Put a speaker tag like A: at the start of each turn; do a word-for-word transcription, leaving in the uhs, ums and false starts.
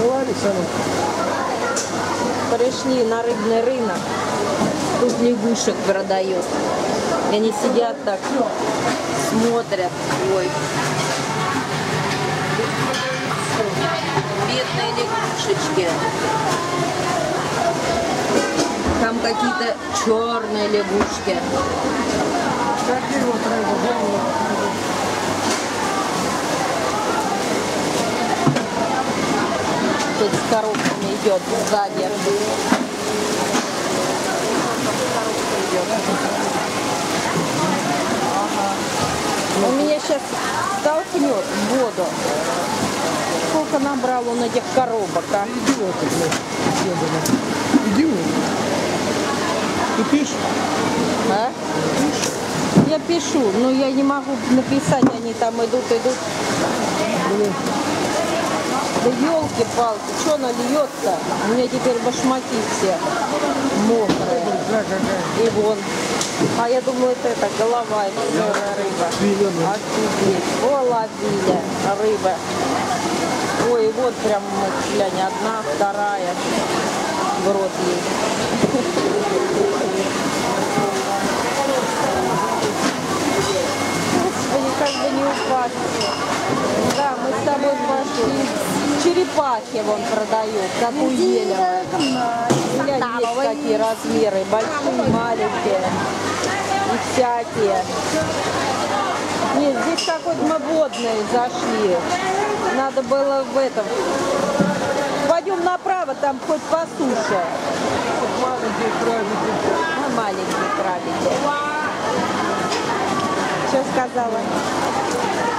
A: Пришли на рыбный рынок. Тут лягушек продают. И они сидят так, смотрят. Ой. Бедные лягушечки. Там какие-то черные лягушки. Тут с коробками идет сзади. Ага. Он меня сейчас столкнет в воду. Сколько набрал он этих коробок, а?
B: Иди вот. Ты пишешь?
A: А? Я пишу, но я не могу написать, они там идут, идут. Блин. Да елки-палки, что она льет-то? У меня теперь башмаки все мокрые. И вон. А я думаю, это, это голова, это черная рыба. Офигеть. О, ловили рыбы. Ой, вот прям, глянь, одна, вторая. В рот ей. Господи, как бы не упасть. Да, мы с тобой пошли. Черепахи вон продают, как у Еля. Глянь, есть какие размеры, большие, маленькие и всякие. Нет, здесь какой-то мы водные зашли. Надо было в этом. Пойдем направо, там хоть по суше.
B: Маленькие крабики.
A: А, маленькие крабики. Что сказала?